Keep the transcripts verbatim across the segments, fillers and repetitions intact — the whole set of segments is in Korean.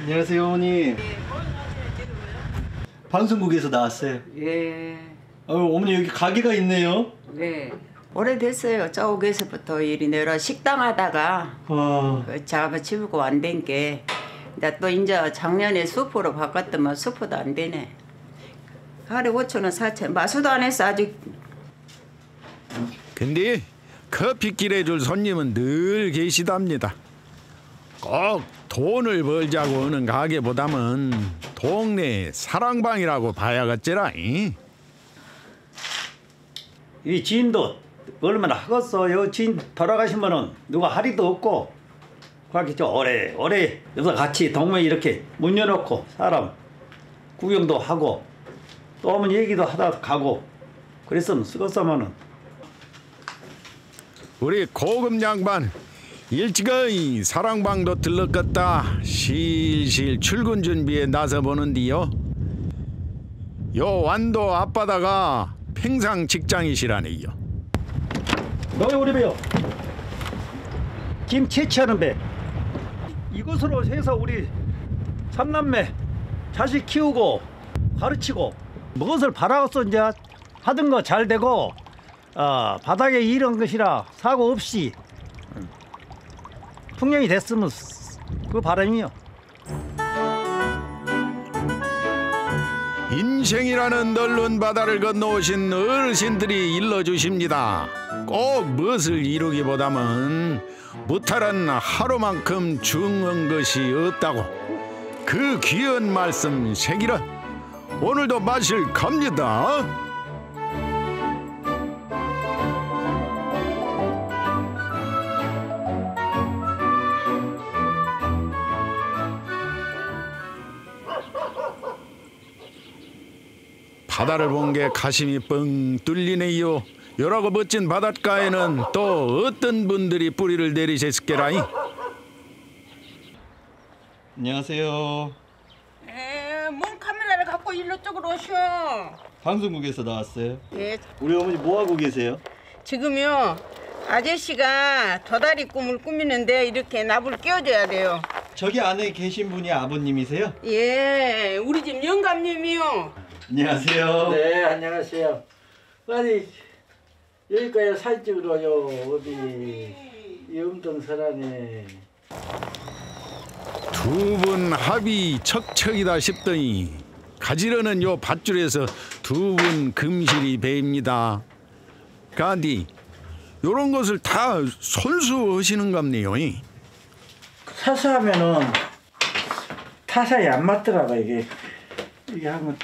안녕하세요, 어머니. 방송국에서 나왔어요. 예. 어, 어머니 여기 가게가 있네요. 네. 오래됐어요. 저옥에서부터 이리 내려 식당 하다가 와. 그 작업 치우고 안 된 게 이제 또 이제 작년에 수포로 바꿨더만 수포도 안 되네. 하루에 오천 원 사천 마수도 안 했어 아직. 근데 커피길 해줄 손님은 늘 계시답니다. 꼭 돈을 벌자고 오는 가게보다는 동네 사랑방이라고 봐야겠지라. 이 지인도 얼마나 하겠어요. 지인 돌아가시면은 누가 할이도 없고 그렇게 저 오래 오래 여기서 같이 동네 이렇게 문 열어놓고 사람 구경도 하고 또 오면 얘기도 하다 가고 그랬으면 쓰겠으면은. 우리 고급 양반 일찍이 사랑방도 들렀겠다 실실 출근 준비에 나서보는디요. 요 완도 앞바다가 평상 직장이시라네요. 너희 우리 배요. 김 채취하는 배. 이것으로 해서 우리 삼남매 자식 키우고 가르치고 무엇을 바라겠어 이제 하던 거 잘 되고 어, 바닥에 이런 것이라 사고 없이 풍년이 됐으면 그 바람이요. 인생이라는 넓은 바다를 건너오신 어르신들이 일러주십니다. 꼭 무엇을 이루기보다는 무탈한 하루만큼 중요한 것이 없다고. 그 귀한 말씀 새기라 오늘도 마실 갑니다. 바다를 본 게 가심이 뻥 뚫리네요. 요라고 멋진 바닷가에는 또 어떤 분들이 뿌리를 내리셨을게라이. 안녕하세요. 에, 뭔 카메라를 갖고 일로 쪽으로 오셔. 방송국에서 나왔어요. 예, 우리 어머니 뭐 하고 계세요? 지금요 아저씨가 도다리 꿈을 꾸미는데 이렇게 납을 끼워줘야 돼요. 저기 안에 계신 분이 아버님이세요? 예, 우리 집 영감님이요. 안녕하세요. 네, 안녕하세요. 아니 여기까지 사진 찍으러요. 어디 염동설안에 두 분 합이 척척이다 싶더니 가지런한 요 밧줄에서 두 분 금실이 배입니다. 간디 요런 것을 다 손수 하시는 갑네요. 사서 하면은 타사에 안 맞더라고. 이게 이게 하면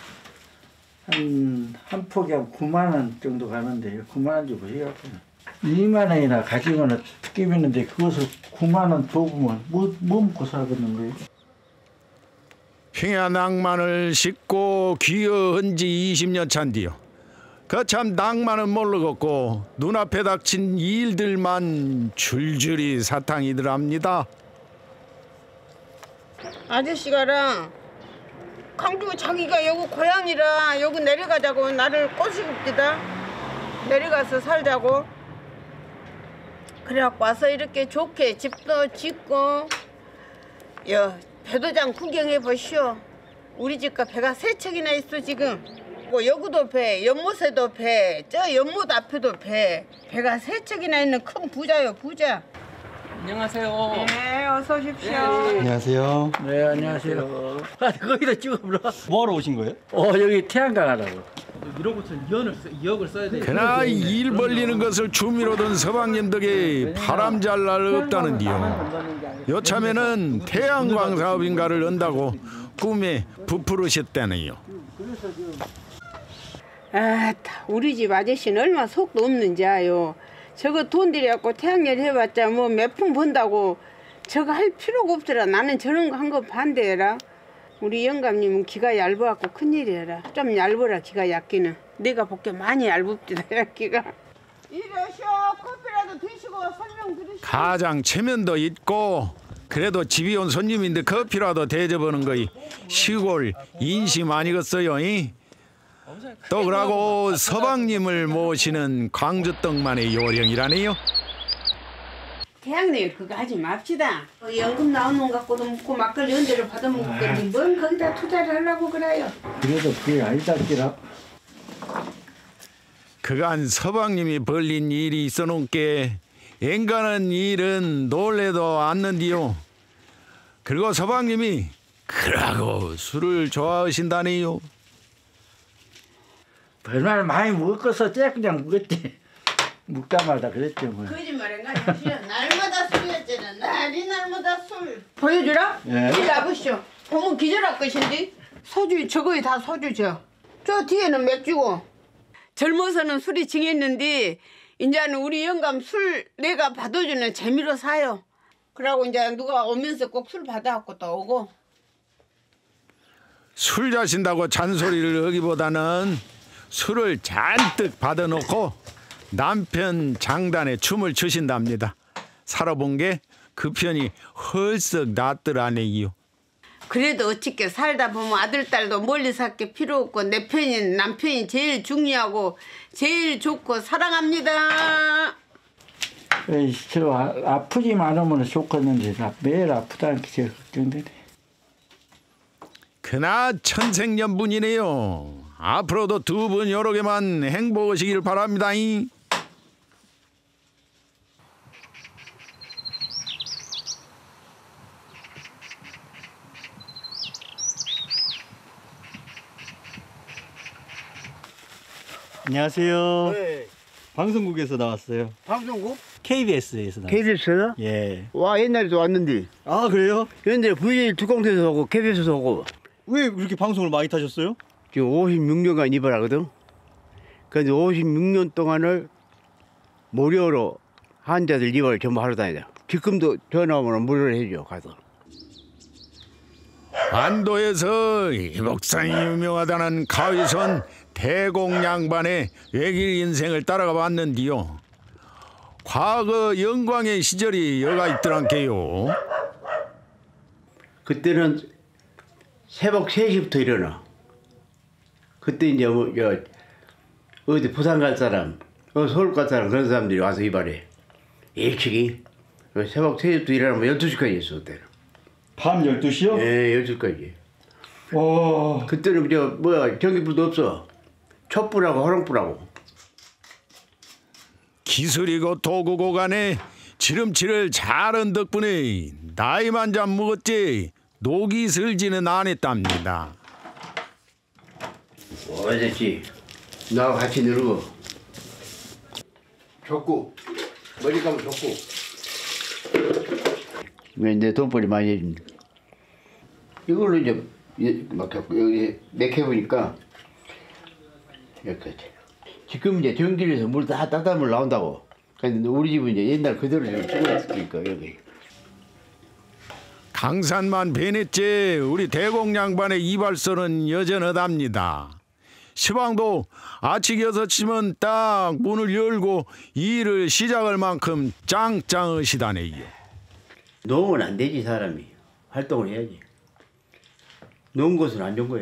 한, 한 폭이 한 구만 원 정도 가는데 구만 원 주고 해갖고 이만 원이나 가지고는 끼미는데 그것을 구만 원 더 보면 뭐, 뭐 먹고 살겠는 거예요? 평야 낭만을 싣고 귀여운 지 이십 년 차인데요. 그 참 낭만은 모르겠고 눈앞에 닥친 일들만 줄줄이 사탕이더랍니다. 아저씨가랑 강주가 자기가 여기 고향이라 여기 내려가자고 나를 꼬시급디다. 내려가서 살자고. 그래갖고 와서 이렇게 좋게 집도 짓고 여 배도장 구경해 보시오. 우리 집과 배가 세 척이나 있어 지금. 뭐 여기도 배, 연못에도 배, 저 연못 앞에도 배. 배가 세 척이나 있는 큰 부자요 부자. 안녕하세요. 네, 어서 오십시오. 안녕하세요. 네, 안녕하세요. 아니 거기다 찍어보라. 뭐하러 오신 거예요? 어 여기 태양광 하라고. 이로부터 이연을 이억을 써야 돼. 그나 일 벌리는 것을 취미로 둔 서방님 덕에 바람 잘 날 없다는디요. 요참에는 태양광 사업인가를 한다고 꿈에 부풀으셨다네요. 아, 우리 집 아저씨는 얼마나 속도 없는지 아요. 저거 돈 들여갖고 태양열 해봤자 뭐 몇 푼 번다고 저거 할 필요가 없더라. 나는 저런 거 한 거 반대해라. 우리 영감님은 기가 얇아갖고 큰일이라. 좀 얇아라 기가 얇기는. 내가 볼게 많이 얇읍디다 얇기가. 이러셔 커피라도 드시고 설명 들으시고. 가장 체면도 있고 그래도 집이 온 손님인데 커피라도 대접하는 거이 시골 인심 아니겠어요? 이? 또 그러고 서방님을 모시는 광주떡만의 요령이라네요. 태양내 그거 하지 맙시다. 어, 연금 나오는 것 갖고도 먹고 막걸리 연대로 받아먹을 건데 뭔 거기다 투자를 하려고 그래요. 그래도 그게 아니다 끼라. 그간 서방님이 벌린 일이 있어놓게 앵간한 일은 놀래도 않는디요. 그리고 서방님이 그러고 술을 좋아하신다네요. 얼마나 많이 먹었어. 쟤 그냥 먹었지. 묵다 말다 그랬지 뭐. 거짓말인가? 날마다 술이었잖아. 날이 날마다 술. 보여주라? 예. 이리 와보시오. 보면 기절할 것인데. 소주 저거에 다 소주죠. 저 뒤에는 맥주고. 젊어서는 술이 증했는데 이제는 우리 영감 술 내가 받아주는 재미로 사요. 그러고 이제 누가 오면서 꼭 술 받아갖고 또 오고. 술 자신다고 잔소리를 하기보다는 술을 잔뜩 받아놓고 남편 장단에 춤을 추신답니다. 살아본 게 그 편이 헐썩 낫더라네요. 그래도 어떻게 살다 보면 아들 딸도 멀리 살 게 필요 없고 내 편인 남편이 제일 중요하고 제일 좋고 사랑합니다. 에이, 저 아, 아프지만 않으면 좋겠는데 나 매일 아프다는 게 제일 걱정되네. 그나 천생연분이네요. 앞으로도 두 분 여러 개만 행복하시길 바랍니다. 안녕하세요. 네. 방송국에서 나왔어요. 방송국? 케이비에스에서 나왔어요. 케이비에스요? 예. 와 옛날에도 왔는데 아 그래요? 옛날에 브이제이 두공대에서 오고 케이비에스에서 오고 왜 그렇게 방송을 많이 타셨어요? 지금 오십육 년간 입원하거든. 그런데 오십육 년 동안을 무료로 환자들 입원을 전부 하러 다니다. 지금도 전화 오면 무료로 해줘 가서. 안도에서 이 목상이 유명하다는 가위손 대공양반의 외길 인생을 따라가 봤는데요. 과거 영광의 시절이 여가 있더란게요. 그때는 새벽 세 시부터 일어나. 그때 이제 뭐, 저, 어디 부산 갈 사람, 어, 서울 갈 사람 그런 사람들이 와서 입원해. 일찍이. 새벽 세 시부터 일어나면 열두 시까지 있어 그때는. 밤 열두 시요? 예, 열두 시까지. 와. 그때는 저 뭐야 전기불도 없어. 촛불하고 호롱불하고. 기술이고 도구고 간에 지름치를 잘한 덕분에 나이만 잠 먹었지 녹이 슬지는 않았답니다. 어졌지. 나하고 같이 누르고. 줬고. 머리 감으면 줬고. 왜 내 돈벌이 많이 해줍니다. 이걸로 이제 막 여기 맥혀보니까 이렇게 지금 이제 전기에서 물 다 따뜻한 물 나온다고. 근데 우리 집은 이제 옛날 그대로 좀 쓰고 있으니까 여기. 강산만 변했지 우리 대공양반의 이발소는 여전하답니다. 시방도 아침 여섯 시면 딱 문을 열고 일을 시작할 만큼 짱짱하시다네요. 놓으면 안 되지 사람이. 활동을 해야지. 놓은 것은 안 좋은 거예요.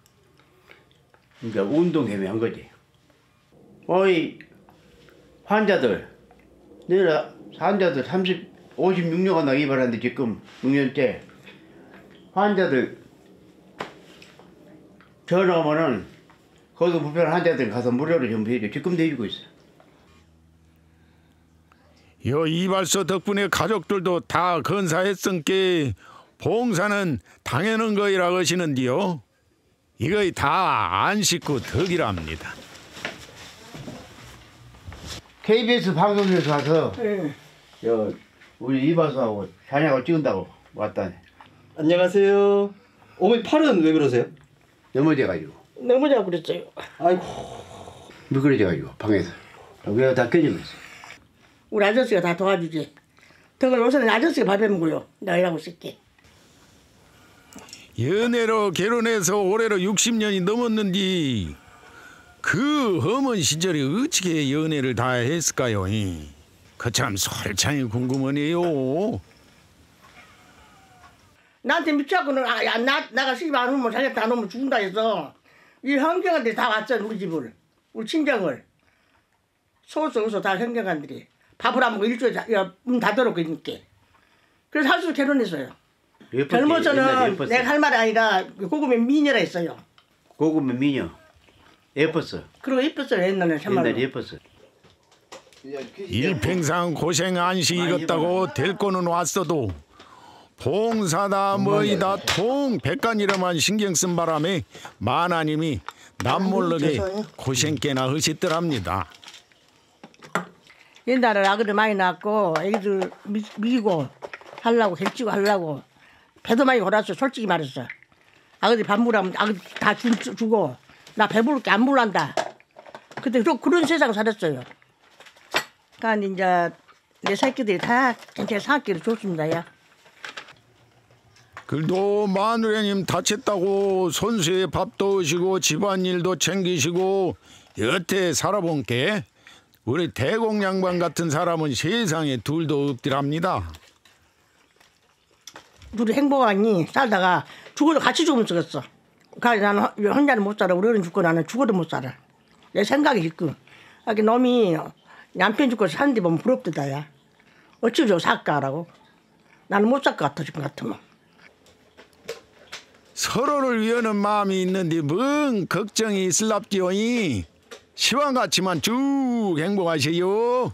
그러니까 운동해야 한 거지. 어이 환자들 내가 환자들 삼십, 오십육 년간 나 입원하는데 지금 육 년째 환자들 전화 오면은 거기서 불편한 환자들 가서 무료로 전부 해줘. 지금도 해주고 있어. 요 이발소 덕분에 가족들도 다 건사했으니까 봉사는 당연한 거이라고 하시는데요. 이거 다 안 씻고 덕이랍니다. 케이비에스 방송국에서 와서 네. 저 우리 이발소하고 사냥하고 찍은다고 왔다네. 안녕하세요. 어머니 팔은 왜 그러세요? 넘어져가지고. 넘어져 그랬어요. 아이고. 미끄러져가지고 방에서. 왜 다 깨지면서. 우리 아저씨가 다 도와주지. 덕을 요새는 아저씨가 밥 해먹어요. 내가 일하고 있을게. 연애로 결혼해서 올해로 육십 년이 넘었는데 그 험한 시절에 어떻게 연애를 다 했을까요? 그 참 솔찬히 궁금하네요. 나한테 미쳐갖고는 아, 야, 나, 나가 시집 안 오면 자기한테 안 오면 죽는다 해서 이 형제간들이 다 왔잖아 우리 집을. 우리 친정을. 소속에서 다 형제간들이. 밥을 안 먹고 일주일에 문 닫아놓고 있게. 그래서 할수 결혼했어요. 예뻤지? 옛날에 젊어서는 예뻤어. 내가 할 말이 아니라 고급의 미녀라 했어요. 고급은 미녀. 예뻤어. 그리고 예뻤어요 옛날에 참말로. 옛날에 예뻤어. 일평상 고생 안시겠다고 데리고는 왔어도 봉사다 뭐이다 통 백간이라만 신경 쓴 바람에 마나님이 남몰르게 고생께나 하시더랍니다. 옛날에 아기들 많이 낳고 애기들 미, 미고 하려고 객지고 하려고 배도 많이 골았어. 솔직히 말해서 아기들 밥 먹으라면 아기들 다 주, 주고 나 배부를 게 안 물란다. 그때 그런, 그런 세상 살았어요. 그러니까 이제 내 새끼들이 다 괜찮게 살기를 좋습니다. 야. 글도 마누라님 다쳤다고 손수에 밥도 오시고 집안일도 챙기시고 여태 살아본 게 우리 대공 양반 같은 사람은 세상에 둘도 없더랍니다. 둘이 행복하니 살다가 죽어도 같이 죽으면 쓰겠어. 그러니까 나는 혼자는 못 살아. 우리 어른 죽고 나는 죽어도 못 살아. 내 생각이 있고. 이렇게 놈이 남편 죽고 사는데 보면 부럽다. 야. 어찌 저 살까라고. 나는 못 살 것 같아 지금 같으면. 서로를 위하는 마음이 있는데 뭔 걱정이 있을랍디오니 시황같이만 쭉 행복하세요.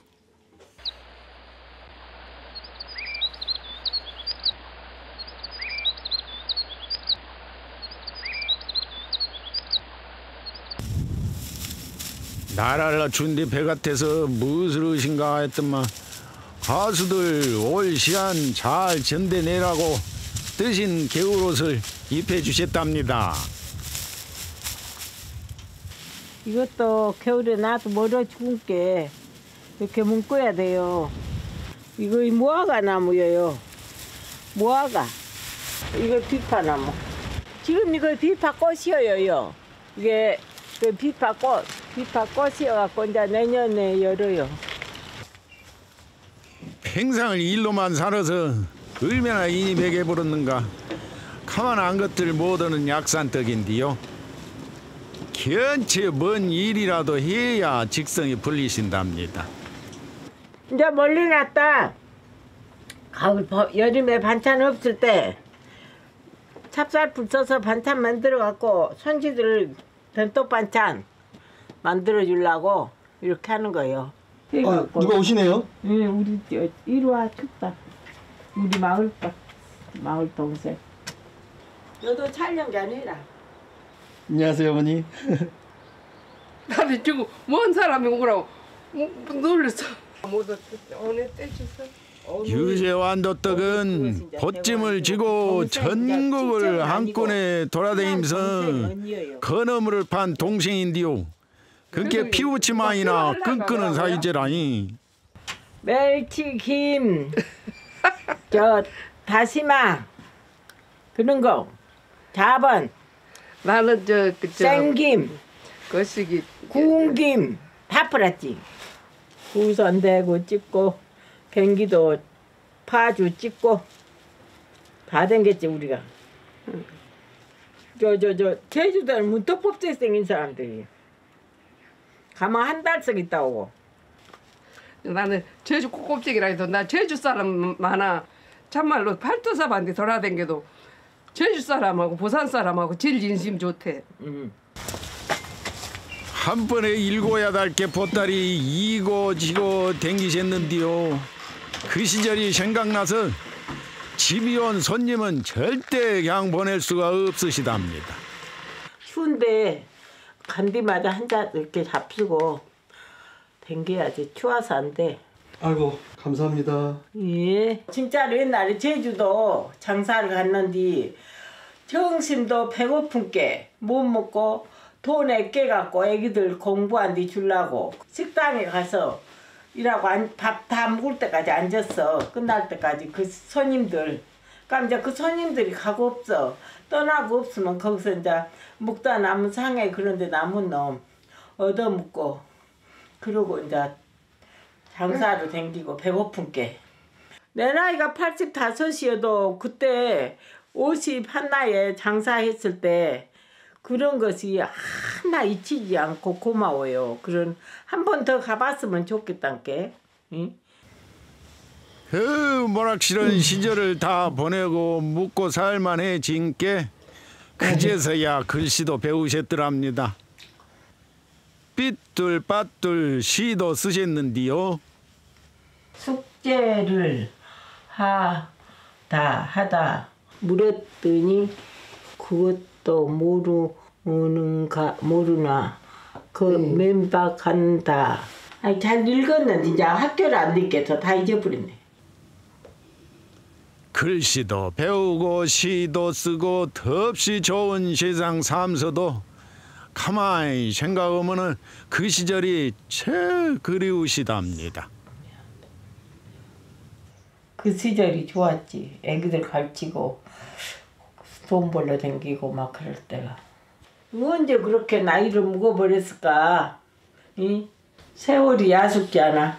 나라를 준뒤 배 같아서 무엇을 하신가 했더만 가수들 올 시간 잘 전대내라고 뜨신 겨울옷을 입혀주셨답니다. 이것도 겨울에 나도 멀어 죽을게 이렇게 묶어야 돼요. 이거 무화과 나무예요. 무화과. 이거 비파나무. 지금 이거 비파꽃이에요. 이게 그 비파꽃, 비파꽃이어갖고 이제 내년에 열어요. 평상을 일로만 살아서 얼마나 인이 베개 부르는가. 가만 안 것들 못하는 약산떡인데요. 견체 먼 일이라도 해야 직성이 풀리신답니다. 이제 멀리 났다. 가을 여름에 반찬 없을 때 찹쌀풀 써서 반찬 만들어 갖고 손지들 변떡 반찬 만들어 주려고 이렇게 하는 거예요. 아, 누가 오시네요? 네, 우리 저 일화 축사 우리 마을 마을 동생. 너도 촬영장 해라. 안녕하세요, 어머니. 나도 지금 먼 사람이 오라고 놀랬어. 모두 오늘 떼주서. 유재환도떡은 보찜을 지고 전국을 한꺼번에 돌아다니면서 건어물을 판 동생인데요. 그게 피부치마이나 끈끄는 사이제라니. 멸치김, 저 다시마 그런 거, 자번. 나는 저 그 저 생김, 거시기 구운 김 다 뿌렸지. 우선 대고 찍고 경기도 파주 찍고 다 댕겼지 우리가. 저 저 저 제주도는 문턱법제 생긴 사람들이 가만 한 달씩 있다 오고. 나는 제주 꼭꼭지기라 해도 나 제주 사람 많아. 참말로 팔도사반데 돌아댕겨도 제주 사람하고 부산 사람하고 제일 인심 좋대. 음. 한 번에 읽어야 될 게 보따리 이고 지고 댕기셨는데요. 그 시절이 생각나서 집이 온 손님은 절대 그냥 보낼 수가 없으시답니다. 추운데 간디마다 한 잔 이렇게 잡수고 댕겨야지. 추워서 안 돼. 아이고, 감사합니다. 예. 진짜로 옛날에 제주도 장사를 갔는데 정신도 배고픈 게 못 먹고 돈에 깨갖고 애기들 공부한 뒤 주려고 식당에 가서 일하고 밥 다 먹을 때까지 앉았어. 끝날 때까지 그 손님들. 그러니까 이제 그 손님들이 가고 없어. 떠나고 없으면 거기서 이제 먹다 남은 상해 그런데 남은 놈 얻어먹고 그러고 이제 장사로 댕기고 배고픈 게. 내 나이가 팔십다섯이어도 그때 오십 한나에 장사했을 때 그런 것이 하나 잊히지 않고 고마워요. 그런 한 번 더 가봤으면 좋겠단 게. 응? 그 모락실한 시절을 다 보내고 묵고 살만해진 게 그제서야 글씨도 배우셨더랍니다. 삐뚤 빠뚤 시도 쓰셨는디요. 숙제를 하다 하다 물었더니 그것도 모르는가 모르나 그 음. 맨박한다. 아니, 잘 읽었는데 이제 학교를 안 듣겠어. 다 잊어버렸네. 글씨도 배우고 시도 쓰고 덥시 좋은 세상 삶서도 가만히 생각하면은 그 시절이 제일 그리우시답니다. 그 시절이 좋았지. 애기들 가르치고 돈 벌러 댕기고 막 그럴 때가. 언제 그렇게 나이를 먹어버렸을까? 이 세월이 야속지 않아.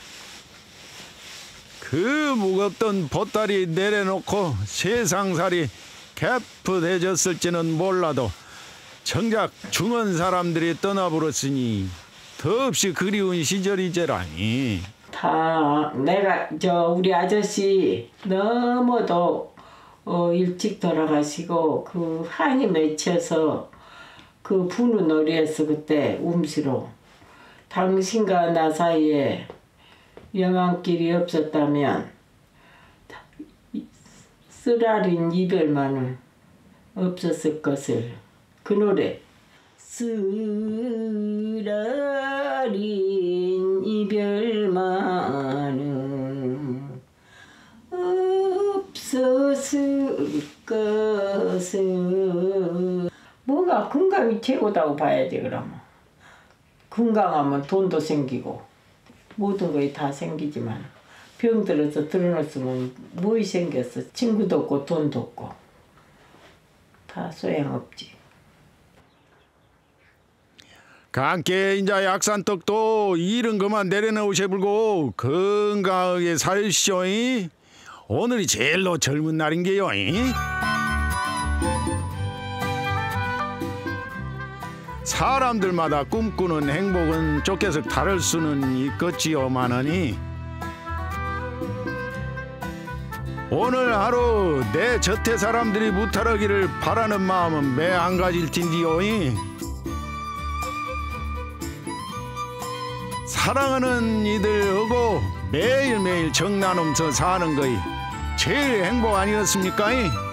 그 무겁던 보따리 내려놓고 세상살이 개풋해졌을지는 몰라도 정작 중원 사람들이 떠나버렸으니 더없이 그리운 시절이제라니. 다 내가 저 우리 아저씨 너무도 어, 일찍 돌아가시고 그 한이 맺혀서 그 부는 놀이했어 그때 음시로. 당신과 나 사이에 영안길이 없었다면 쓰라린 이별만은 없었을 것을. 그 노래. 쓰라린 이별만은 없었을 것을. 뭐가 건강이 최고다고 봐야지 그러면. 건강하면 돈도 생기고 모든 것이 다 생기지만 병 들어서 들어놨으면 뭐이 생겼어. 친구도 없고 돈도 없고 다 소용없지. 함께 이제 약산떡도 이른 그만 내려놓으셔불고 건강하게 살시오. 오늘이 제일로 젊은 날인 게요. 사람들마다 꿈꾸는 행복은 쫓겨서 다를 수는 있겠지요마나니 오늘 하루 내 곁에 사람들이 무탈하기를 바라는 마음은 매 한 가지일 텐디요. 사랑하는 이들하고 매일매일 정 나누면서 사는 거이 제일 행복 아니었습니까?